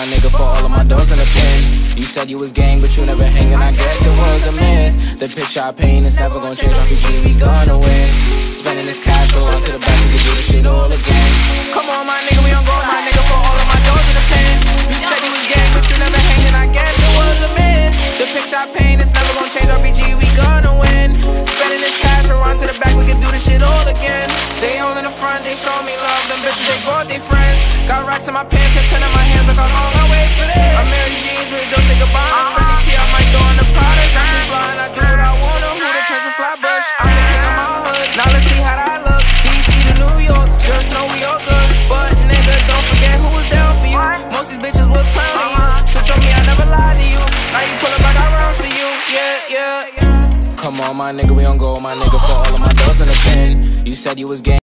my nigga, for all of my doors in the pen. You said you was gang, but you never hanging, I guess it was a miss. The picture I paint is never gonna change, RPG, we gonna win. Spending this cash, roll on to the back, we can do this shit all again. Come on, my nigga, we on go, my nigga, for all of my doors in the pen. You said you was gang, but you never hanging, I guess it was a myth. The picture I paint is never gonna change, RPG, we gonna win. Spending this cash, roll on to the back, we can do this shit all again. They all in the front, they show me love, them bitches, they brought their friends. Got racks in my pants and 10 in my hands, look how long I wait for this. I'm wearing jeans with Dolce Gabbana, Fendi T, I might throw in the products. I stay fly and I do what I wanna, who the Prince of Flatbush? I'm the king of my hood, now let's see how that look. DC to New York, just know we all good. But nigga, don't forget who was down for you. Most these bitches was clowning you. Switch on me, I never lied to you. Now you pull up, I got rounds for you, yeah. Come on, my nigga, we on go, my nigga, for all of my doors in the pen. You said you was gang.